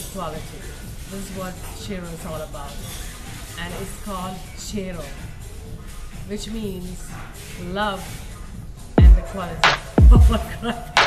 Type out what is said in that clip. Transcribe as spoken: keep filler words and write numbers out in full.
quality. This is what Chero is all about. And it's called Chero, which means love and the quality. Oh my God.